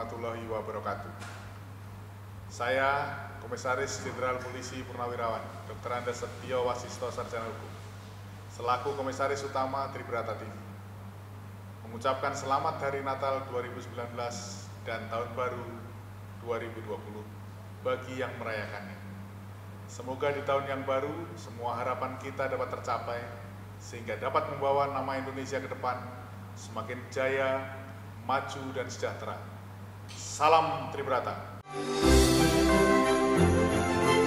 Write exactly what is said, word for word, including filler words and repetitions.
warahmatullahi wabarakatuh. Saya Komisaris Jenderal Polisi Purnawirawan Doktor Andes Setio Wasisto Sarjana Hukum selaku Komisaris Utama Tribrata T V mengucapkan selamat Hari Natal dua ribu sembilan belas dan Tahun Baru dua ribu dua puluh bagi yang merayakannya. Semoga di tahun yang baru semua harapan kita dapat tercapai sehingga dapat membawa nama Indonesia ke depan semakin jaya, maju dan sejahtera. Salam Tribrata.